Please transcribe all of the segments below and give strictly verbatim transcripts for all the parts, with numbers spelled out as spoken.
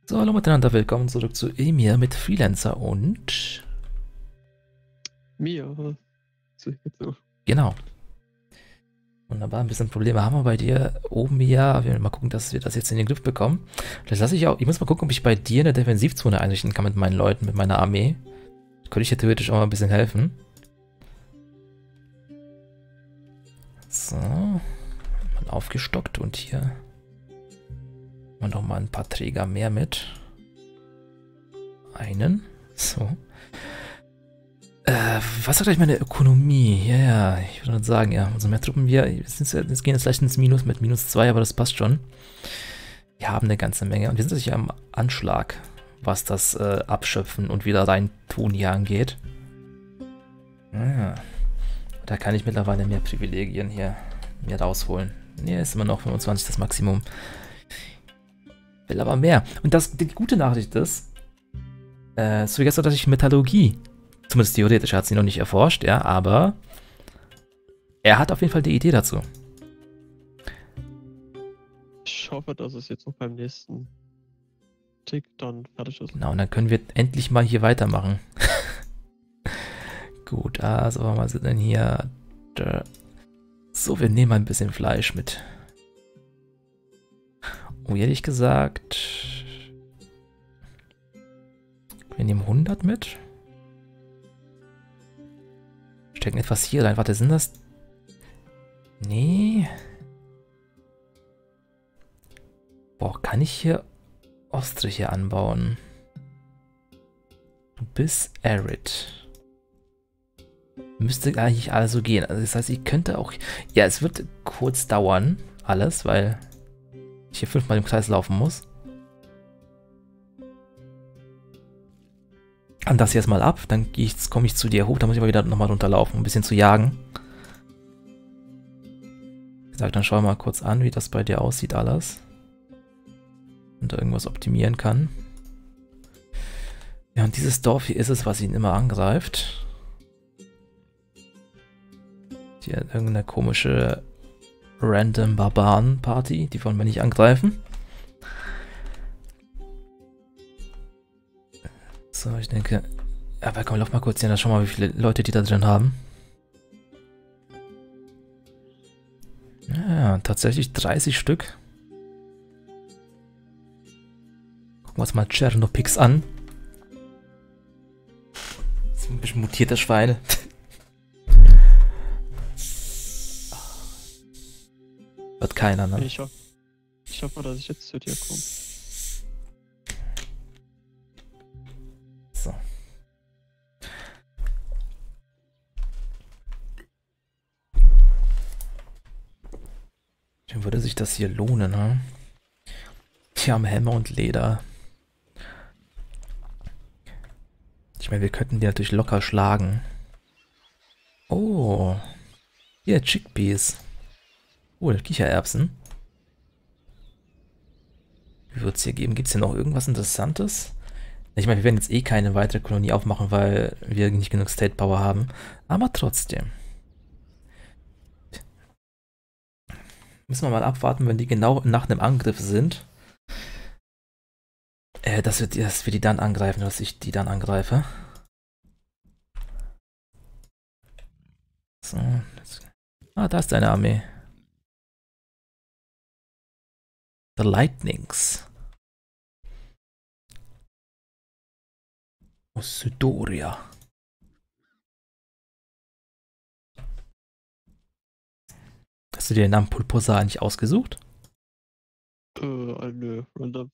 So, hallo miteinander, willkommen zurück zu Emir mit Freelancer und... Mir. So. Genau. Wunderbar, ein bisschen Probleme haben wir bei dir oben, ja. Wir werden mal gucken, dass wir das jetzt in den Griff bekommen. Das lasse ich auch. Ich muss mal gucken, ob ich bei dir eine Defensivzone einrichten kann mit meinen Leuten, mit meiner Armee. Könnte ich dir theoretisch auch mal ein bisschen helfen. So. Mal aufgestockt und hier haben wir noch mal ein paar Träger mehr mit. Einen. So. Äh, was sagt eigentlich meine Ökonomie? Ja, ja, ich würde sagen, ja, umso mehr Truppen wir, jetzt gehen jetzt leicht ins Minus mit minus zwei, aber das passt schon. Wir haben eine ganze Menge und wir sind sicher am Anschlag, was das äh, Abschöpfen und wieder rein tun hier angeht. Naja, da kann ich mittlerweile mehr Privilegien hier mir rausholen. Nee, ist immer noch fünfundzwanzig das Maximum. Will aber mehr. Und das, die gute Nachricht ist, äh, so jetzt dass ich Metallurgie, zumindest theoretisch, er hat sie noch nicht erforscht, ja, aber er hat auf jeden Fall die Idee dazu. Ich hoffe, dass es jetzt noch beim nächsten Tick dann fertig ist. Genau, und dann können wir endlich mal hier weitermachen. Gut, also was sind denn hier? So, wir nehmen ein bisschen Fleisch mit. Oh, ehrlich gesagt, wir nehmen hundert mit. Stecken etwas hier rein. Warte, sind das... Nee. Boah, kann ich hier Ostriche anbauen? Du bist arid. Müsste eigentlich also gehen. Also das heißt, ich könnte auch... Ja, es wird kurz dauern, alles, weil ich hier fünfmal im Kreis laufen muss. Und das jetzt mal ab, dann komme ich zu dir hoch, dann muss ich aber wieder nochmal runterlaufen, um ein bisschen zu jagen. Wie gesagt, dann schau mal kurz an, wie das bei dir aussieht alles. Und da irgendwas optimieren kann. Ja, und dieses Dorf hier ist es, was ihn immer angreift. Hier irgendeine komische random Barbaren-Party, die wollen wir nicht angreifen. So, ich denke... Aber komm, lauf mal kurz hin, dann schau mal, wie viele Leute die da drin haben. Ja, tatsächlich dreißig Stück. Gucken wir uns mal Tschernopix an. Das ist ein bisschen mutierte Schweine. Wird keiner, ne? Ich hoffe, ich hoffe, dass ich jetzt zu dir komme. So. Dann würde sich das hier lohnen, ne? Die haben Hämmer und Leder. Ich meine, wir könnten die natürlich locker schlagen. Oh. Hier, Chickpeas. Cool, Kichererbsen. Wie wird es hier geben? Gibt es hier noch irgendwas Interessantes? Ich meine, wir werden jetzt eh keine weitere Kolonie aufmachen, weil wir nicht genug State Power haben. Aber trotzdem. Müssen wir mal abwarten, wenn die genau nach einem Angriff sind. Äh, dass wir, die, dass wir die dann angreifen, dass ich die dann angreife. So. Ah, da ist deine Armee. The Lightnings. Aus Sydoria. Hast du dir den Namen Pulposa nicht ausgesucht? Äh, eine random.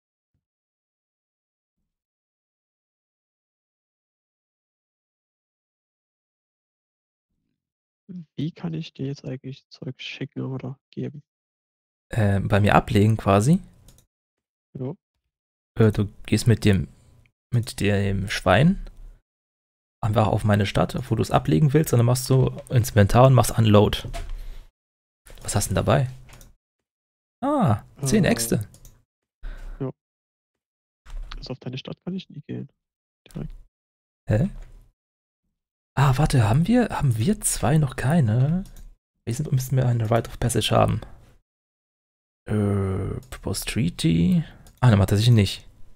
Wie kann ich dir jetzt eigentlich Zeug schicken oder geben? Äh, bei mir ablegen quasi. Jo. Äh, du gehst mit dem mit dem Schwein einfach auf meine Stadt, wo du es ablegen willst, und dann machst du ins Inventar und machst Unload. Was hast du denn dabei? Ah, zehn Äh, Äxte. Jo. Also auf deine Stadt kann ich nie gehen. Direkt. Hä? Ah, warte, haben wir, haben wir zwei noch keine? Wir sind, müssten wir eine Rite of Passage haben. Äh, Proposed Treaty. Ah, ne, tatsächlich nicht.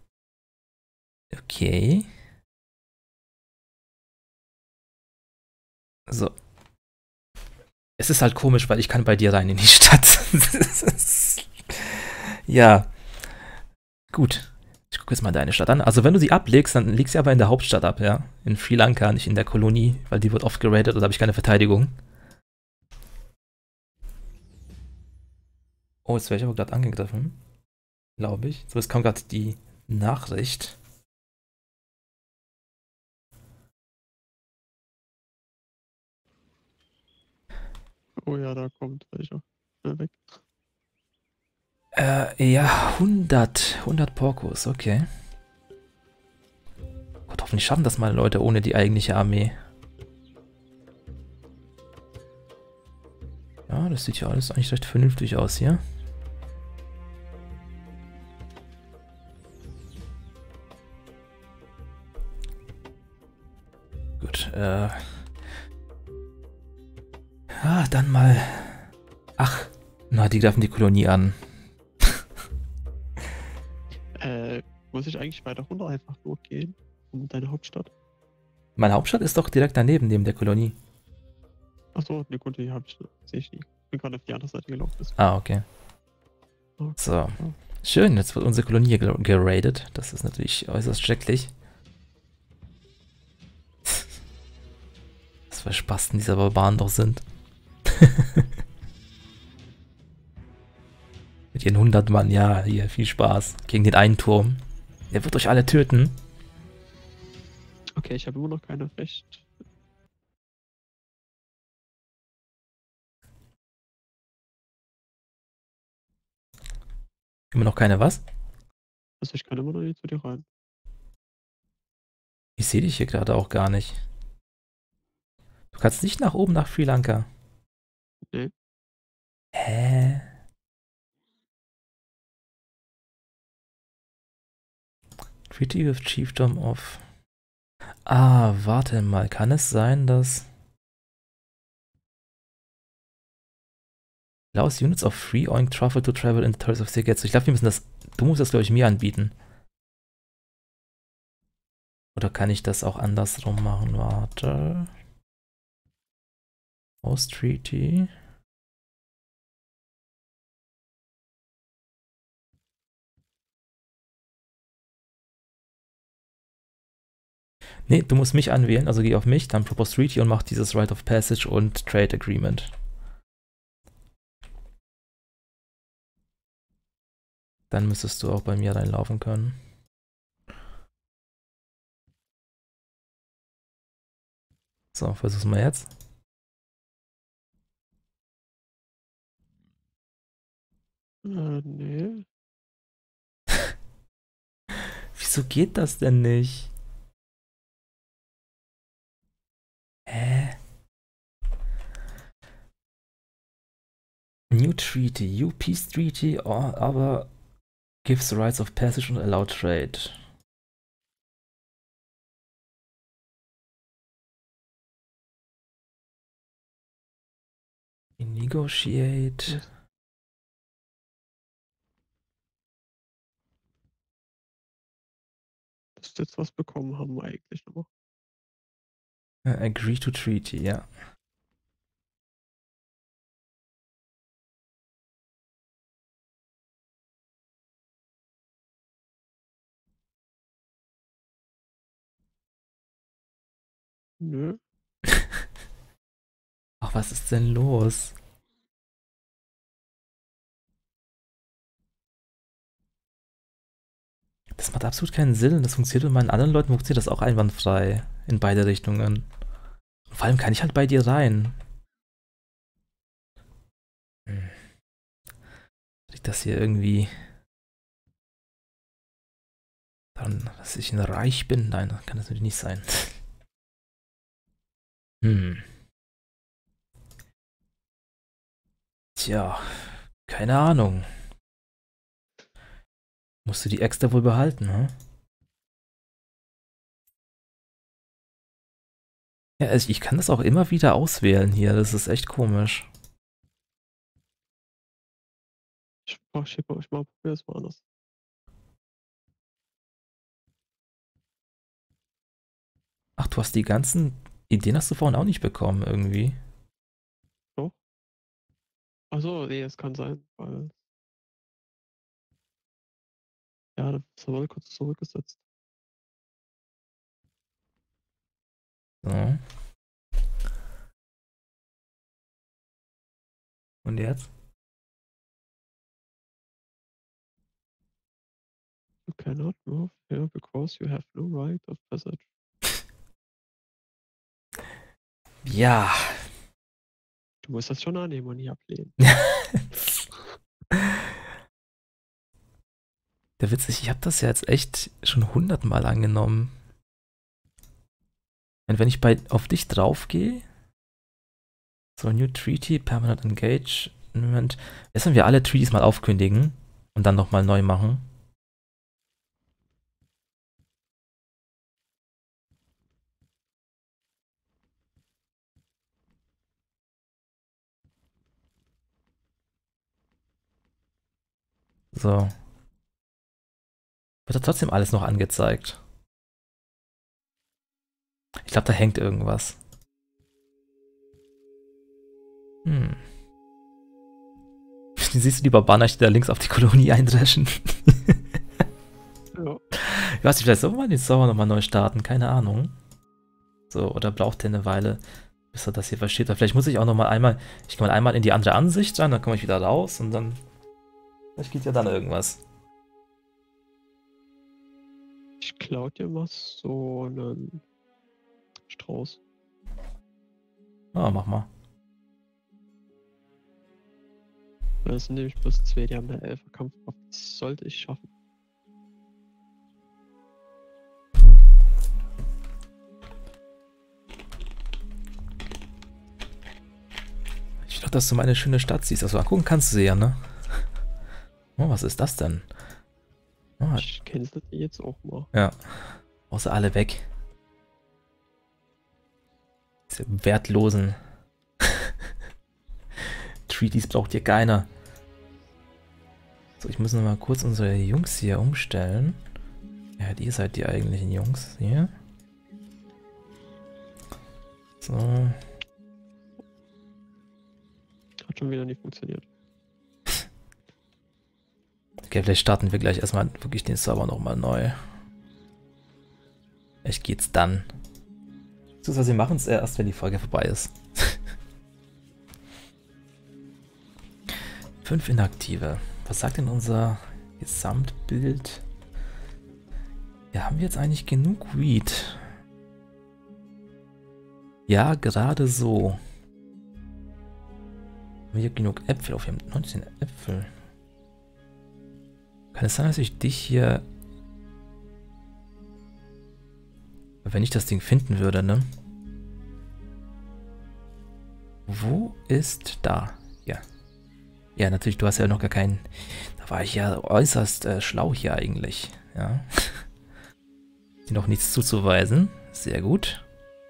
Okay. So. Es ist halt komisch, weil ich kann bei dir rein in die Stadt. Ja, gut. Ich gucke jetzt mal deine Stadt an. Also wenn du sie ablegst, dann legst du aber in der Hauptstadt ab, ja? In Sri Lanka, nicht in der Kolonie, weil die wird oft geradet oder habe ich keine Verteidigung. Oh, jetzt werde ich aber gerade angegriffen. Glaube ich. So, jetzt kam gerade die Nachricht. Oh ja, da kommt welcher. Schnell weg. Äh, ja, hundert. hundert Porkos, okay. Gott, hoffentlich schaffen das mal Leute ohne die eigentliche Armee. Ja, das sieht ja alles eigentlich recht vernünftig aus hier. Gut, äh. Ah, dann mal. Ach, na, die greifen die Kolonie an. Äh, muss ich eigentlich weiter runter einfach durchgehen? Um deine Hauptstadt? Meine Hauptstadt ist doch direkt daneben, neben der Kolonie. Achso, ne gut, die hab ich, sehe ich nicht. Ich bin gerade auf die andere Seite gelaufen. Deswegen. Ah, okay. Okay. So. Schön, jetzt wird unsere Kolonie hier ger- geradet. Das ist natürlich äußerst schrecklich. Was für Spasten diese Barbaren doch sind. Mit ihren hundert Mann, ja, hier, viel Spaß. Gegen den einen Turm. Der wird euch alle töten. Okay, ich habe immer noch keine Recht. Immer noch keine was? Also ich kann immer noch nicht zu dir rein. Ich sehe dich hier gerade auch gar nicht. Du kannst nicht nach oben nach Sri Lanka. Nee. Hä? Treaty with Chiefdom of... Ah, warte mal. Kann es sein, dass... Allows units of free oink truffle to travel in the territories of Segetsu. Ich glaube, wir müssen das... Du musst das, glaube ich, mir anbieten. Oder kann ich das auch andersrum machen? Warte. Host Treaty. Nee, du musst mich anwählen, also geh auf mich, dann Propose Treaty und mach dieses Right of Passage und Trade Agreement. Dann müsstest du auch bei mir reinlaufen können. So, versuch's mal jetzt. Äh, nee. Wieso geht das denn nicht? Hä? New Treaty, You Peace Treaty, or aber gives rights of passage und allow trade. Negotiate. Dass wir jetzt was bekommen haben eigentlich noch. Uh, agree to treaty, ja. Nö. Ach, was ist denn los? Das macht absolut keinen Sinn. Das funktioniert bei meinen anderen Leuten, funktioniert das auch einwandfrei. In beide Richtungen. Und vor allem kann ich halt bei dir rein. Hm. Liegt das hier irgendwie daran, dass ich ein Reich bin? Nein, das kann das natürlich nicht sein. Hm. Tja, keine Ahnung. Musst du die Äxte wohl behalten, hm? Ja, also ich kann das auch immer wieder auswählen hier. Das ist echt komisch. Ich, mach, ich, ich mal, probier's mal anders. Ach, du hast die ganzen Ideen hast du vorhin auch nicht bekommen, irgendwie. So? Achso, nee, es kann sein, weil. Ja, das wurde kurz zurückgesetzt. So. Und jetzt? You cannot move here because you have no right of passage. Ja. Du musst das schon annehmen und nicht ablehnen. Der Witz ist, ich habe das ja jetzt echt schon hundertmal angenommen. Und wenn ich bei auf dich draufgehe, so New Treaty, Permanent Engagement, jetzt wenn wir alle Treaties mal aufkündigen und dann nochmal neu machen. So. Wird da trotzdem alles noch angezeigt. Ich glaube, da hängt irgendwas. Hm. Siehst du die Barbaner, die da links auf die Kolonie eindreschen? Ja. Ich weiß nicht, vielleicht soll man den Server nochmal neu starten, keine Ahnung. So, oder braucht der eine Weile, bis er das hier versteht. Oder vielleicht muss ich auch nochmal einmal, ich kann mal einmal in die andere Ansicht rein, dann komme ich wieder raus und dann, vielleicht geht ja dann irgendwas. Ich klau dir was, so einen Strauß. Ah, mach mal. Das sind nämlich plus zwei, die haben eine elfer Kampfkraft. Das sollte ich schaffen. Ich will doch, dass du meine schöne Stadt siehst. Also gucken kannst du sie ja, ne? Oh, was ist das denn? Oh, Ich cancel die jetzt auch mal. ja. Außer alle weg. Diese wertlosen Treaties braucht hier keiner. So, ich muss noch mal kurz unsere Jungs hier umstellen. Ja, ihr seid die eigentlichen Jungs hier. So. Hat schon wieder nicht funktioniert. Okay, vielleicht starten wir gleich erstmal wirklich den Server nochmal neu. Echt geht's dann. Beziehungsweise wir machen es erst, wenn die Folge vorbei ist. Fünf Inaktive. Was sagt denn unser Gesamtbild? Ja, haben wir jetzt eigentlich genug Weed? Ja, gerade so. Haben wir hier genug Äpfel? Oh, wir haben neunzehn Äpfel. Kann es sein, dass ich dich hier... Wenn ich das Ding finden würde, ne? Wo ist da? Ja. Ja, natürlich, du hast ja noch gar keinen... Da war ich ja äußerst äh, schlau hier eigentlich. Ja. Noch nichts zuzuweisen. Sehr gut.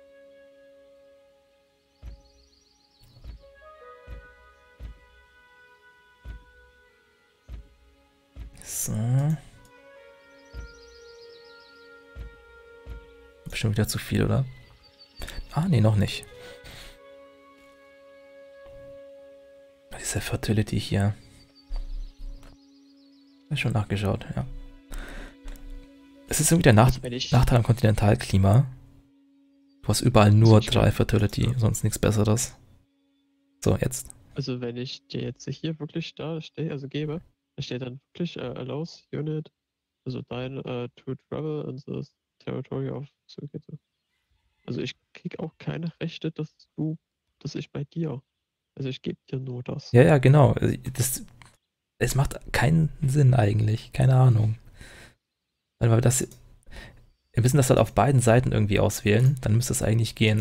So. Bestimmt wieder zu viel, oder? Ah, nee, noch nicht. Diese Fertility hier. Hab ich schon nachgeschaut, ja. Es ist irgendwie der Nach Also wenn ich, Nachteil am Kontinentalklima. Du hast überall nur ich drei Fertility, ja. sonst nichts Besseres. So, jetzt. Also wenn ich dir jetzt hier wirklich da stehe, also gebe, da steht dann wirklich uh, allows unit, also dein uh, to travel in the territory of Sugete. Also ich krieg auch keine Rechte, dass du, dass ich bei dir. Also ich gebe dir nur das. Ja, ja, genau. Das, es macht keinen Sinn eigentlich. Keine Ahnung. Weil wir das. Wir müssen das halt auf beiden Seiten irgendwie auswählen. Dann müsste es eigentlich gehen.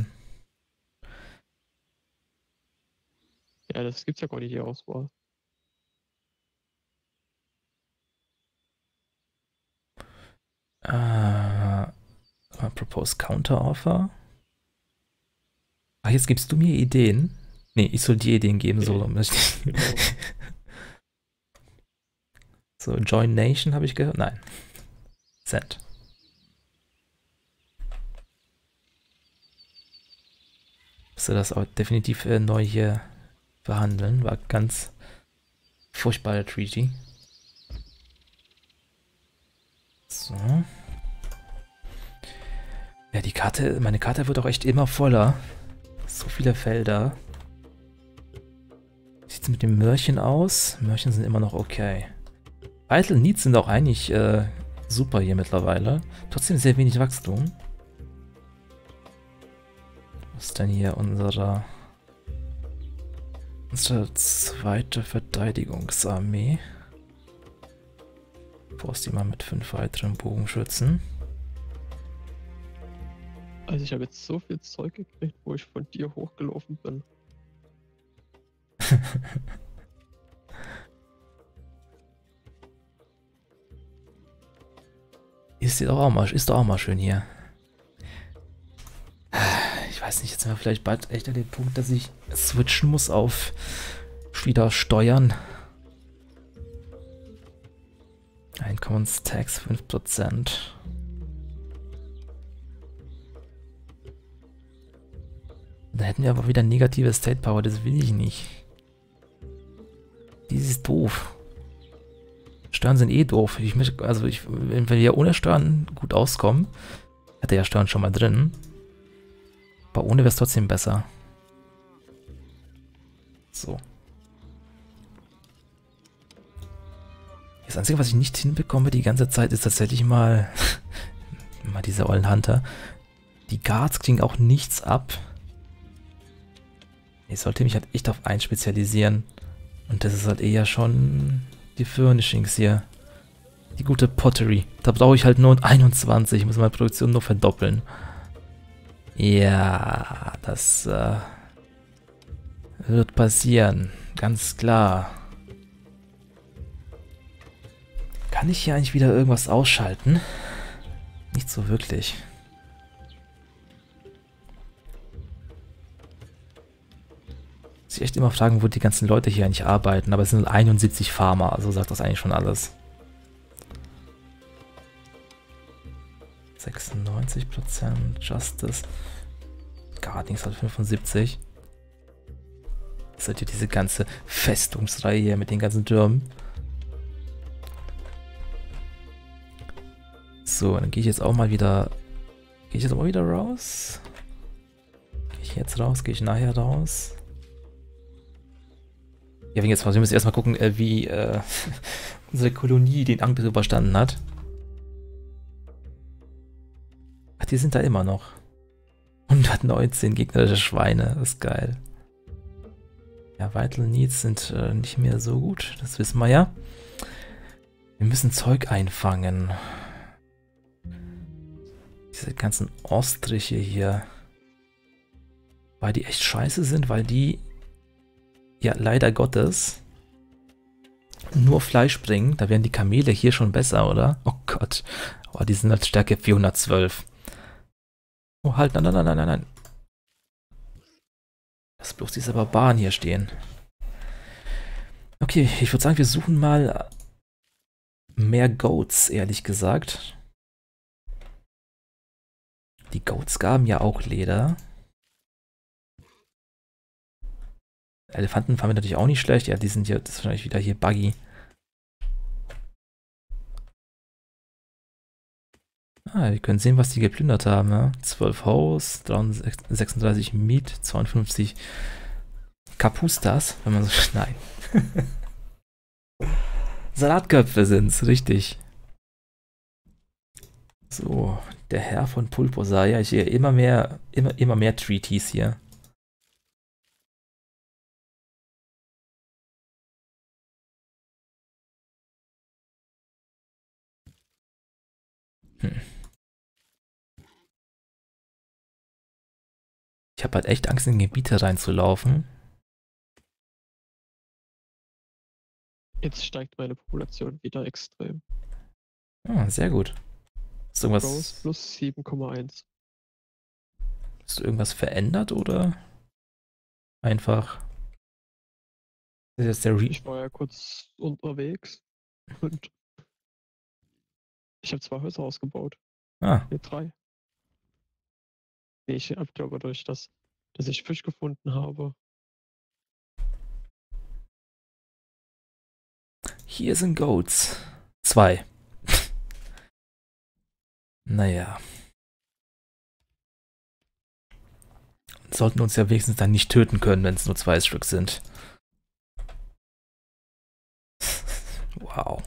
Ja, das gibt's ja gar nicht, die Auswahl. Uh, propose Counter Offer. Ach, jetzt gibst du mir Ideen. Nee, ich soll dir Ideen geben. So, Genau. so Join Nation habe ich gehört. Nein. Send. Musste das auch definitiv äh, neu hier behandeln. War ganz furchtbar, der Treaty. So. Ja, die Karte, meine Karte wird auch echt immer voller. So viele Felder. Wie sieht es mit dem Mörchen aus? Mörchen sind immer noch okay. Vital Needs sind auch eigentlich äh, super hier mittlerweile. Trotzdem sehr wenig Wachstum. Was ist denn hier unsere, unsere zweite Verteidigungsarmee? Brauchst du mal mit fünf weiteren Bogenschützen. Also ich habe jetzt so viel Zeug gekriegt, wo ich von dir hochgelaufen bin. Ist doch auch mal, ist doch auch mal schön hier. Ich weiß nicht, jetzt sind wir vielleicht bald echt an dem Punkt, dass ich switchen muss auf wieder Steuern. Einkommenstax fünf Prozent. Da hätten wir aber wieder negative State Power, das will ich nicht. Dies ist doof. Steuern sind eh doof. Ich möchte, also ich, wenn wir ohne Steuern gut auskommen, hätte ja Steuern schon mal drin. Aber ohne wäre es trotzdem besser. So. Das Einzige, was ich nicht hinbekomme die ganze Zeit, ist tatsächlich mal, mal diese ollen Hunter. Die Guards kriegen auch nichts ab. Ich sollte mich halt echt auf eins spezialisieren. Und das ist halt eher schon die Furnishings hier. Die gute Pottery. Da brauche ich halt nur einundzwanzig. Ich muss meine Produktion nur verdoppeln. Ja, das äh, wird passieren. Ganz klar. Kann ich hier eigentlich wieder irgendwas ausschalten? Nicht so wirklich. Muss ich echt immer fragen, wo die ganzen Leute hier eigentlich arbeiten. Aber es sind einundsiebzig Farmer, also sagt das eigentlich schon alles. sechsundneunzig Prozent Justice. Gardings hat fünfundsiebzig. Das ist halt hier diese ganze Festungsreihe hier mit den ganzen Türmen. So, dann gehe ich jetzt auch mal wieder. Gehe ich jetzt auch mal wieder raus? Gehe ich jetzt raus? Gehe ich nachher raus? Ja, wegen jetzt wir müssen erstmal gucken, äh, wie äh, unsere Kolonie den Angriff überstanden hat. Ach, die sind da immer noch. hundertneunzehn gegnerische Schweine, das ist geil. Ja, Vital Needs sind äh, nicht mehr so gut, das wissen wir ja. Wir müssen Zeug einfangen. Diese ganzen Ostriche hier. Weil die echt scheiße sind, weil die, ja leider Gottes, nur Fleisch bringen. Da wären die Kamele hier schon besser, oder? Oh Gott. Oh, die sind halt Stärke vierhundertzwölf. Oh, halt, nein, nein, nein, nein, nein. Lass bloß diese Barbaren hier stehen. Okay, ich würde sagen, wir suchen mal mehr Goats, ehrlich gesagt. Die Goats gaben ja auch Leder. Elefanten fanden wir natürlich auch nicht schlecht. Ja, die sind ja, das ist wahrscheinlich wieder hier Buggy. Ah, wir können sehen, was die geplündert haben. Ne? zwölf Haus, sechsunddreißig Meat, zweiundfünfzig Kapustas, wenn man so... Nein. Salatköpfe sind's, richtig. So, der Herr von Pulposa. Ja, ich sehe immer mehr, immer, immer mehr Treaties hier. Hm. Ich habe halt echt Angst, in Gebiete reinzulaufen. Jetzt steigt meine Population wieder extrem. Ah, sehr gut. Hast du irgendwas, Rose plus sieben Komma eins. hast du irgendwas verändert oder einfach? Das ist jetzt der Re Ich war ja kurz unterwegs und ich habe zwei Häuser ausgebaut. Ah, Ne, drei. Nee, ich habe glaube durch das dass ich Fisch gefunden habe. Hier sind Goats. Zwei. Naja. Sollten uns ja wenigstens dann nicht töten können, wenn es nur zwei Stück sind. Wow.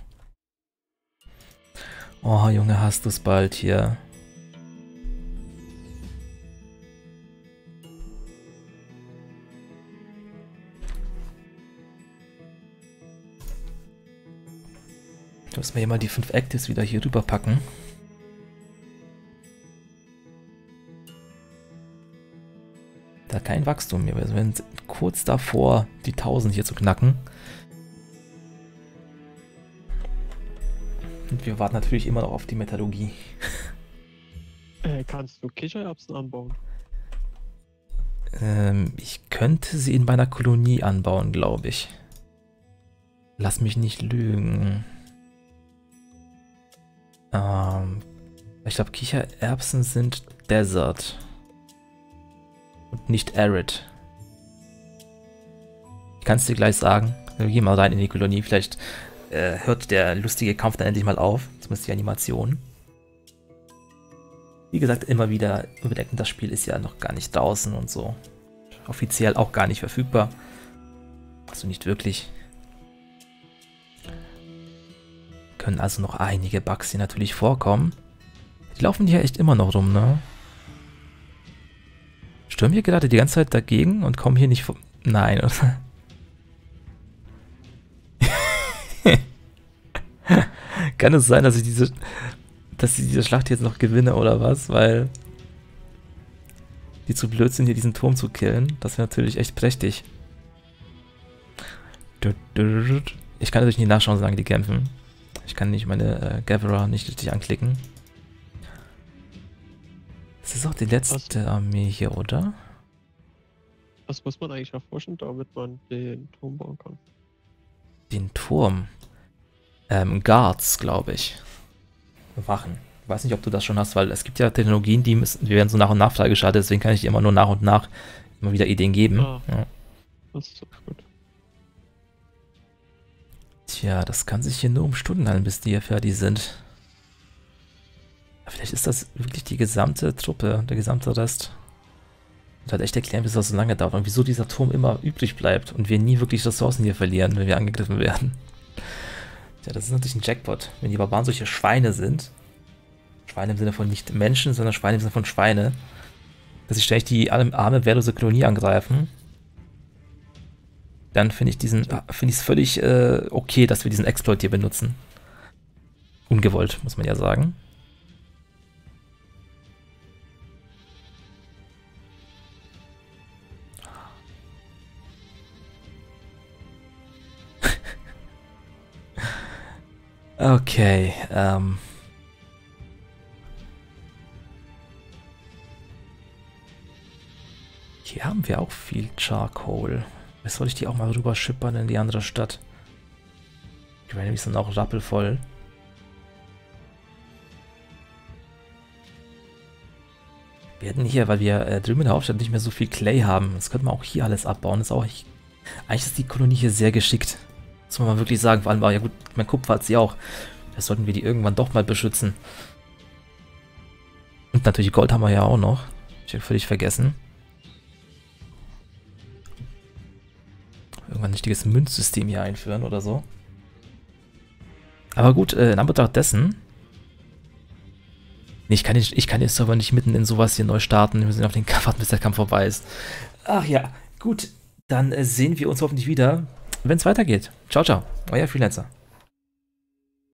Oh, Junge, hast du es bald hier. Ich muss mir hier mal die fünf Actives wieder hier rüber packen. Da kein Wachstum mehr. Wir sind kurz davor, die tausend hier zu knacken. Und wir warten natürlich immer noch auf die Metallurgie. Äh, kannst du Kichererbsen anbauen? Ähm, ich könnte sie in meiner Kolonie anbauen, glaube ich. Lass mich nicht lügen. Ähm, ich glaube, Kichererbsen sind Desert. Und nicht Arid. Ich kann es dir gleich sagen. Wir gehen mal rein in die Kolonie. Vielleicht äh, hört der lustige Kampf dann endlich mal auf. Zumindest die Animation. Wie gesagt, immer wieder überdenken, das Spiel ist ja noch gar nicht draußen und so. Offiziell auch gar nicht verfügbar. Also nicht wirklich. Können also noch einige Bugs hier natürlich vorkommen. Die laufen hier echt immer noch rum, ne? Stürmen wir gerade die ganze Zeit dagegen und kommen hier nicht vor... Nein, oder? Kann es sein, dass ich diese... dass ich diese Schlacht jetzt noch gewinne, oder was? Weil... die zu blöd sind, hier diesen Turm zu killen. Das wäre natürlich echt prächtig. Ich kann natürlich nicht nachschauen, solange die kämpfen. Ich kann nicht meine äh, Gatherer nicht richtig anklicken. Das ist auch die letzte Was? Armee hier, oder? Was muss man eigentlich erforschen, damit man den Turm bauen kann? Den Turm? Ähm, Guards, glaube ich. Wachen. Ich weiß nicht, ob du das schon hast, weil es gibt ja Technologien, die müssen, die werden so nach und nach freigeschaltet, deswegen kann ich dir immer nur nach und nach immer wieder Ideen geben. Ah, ja. Das ist auch gut. Tja, das kann sich hier nur um Stunden handeln, bis die hier fertig sind. Vielleicht ist das wirklich die gesamte Truppe, der gesamte Rest. Und halt echt erklären, wieso das so lange dauert und wieso dieser Turm immer übrig bleibt und wir nie wirklich Ressourcen hier verlieren, wenn wir angegriffen werden. Tja, das ist natürlich ein Jackpot. Wenn die Barbaren solche Schweine sind, Schweine im Sinne von nicht Menschen, sondern Schweine im Sinne von Schweine, dass sie ständig die arme, wehrlose Kolonie angreifen, dann finde ich diesen, finde ich es völlig äh, okay, dass wir diesen Exploit hier benutzen. Ungewollt, muss man ja sagen. Okay, ähm. Hier haben wir auch viel Charcoal. Jetzt soll ich die auch mal rüber schippern in die andere Stadt. Die werden nämlich dann auch rappelvoll. Wir hätten hier, weil wir äh, drüben in der Hauptstadt nicht mehr so viel Clay haben, das könnte man auch hier alles abbauen. Das ist auch echt, eigentlich ist die Kolonie hier sehr geschickt. Das muss man mal wirklich sagen. Vor allem, ja gut, mein Kupfer hat sie auch. Da sollten wir die irgendwann doch mal beschützen. Und natürlich Gold haben wir ja auch noch. Ich habe völlig vergessen. Irgendwann ein richtiges Münzsystem hier einführen oder so. Aber gut, äh, in Anbetracht dessen... Nee, ich kann, nicht, ich kann jetzt aber nicht mitten in sowas hier neu starten. Wir sind auf den Kampf, bis der Kampf vorbei ist. Ach ja, gut. Dann äh, sehen wir uns hoffentlich wieder, wenn es weitergeht. Ciao, ciao. Euer Freelancer.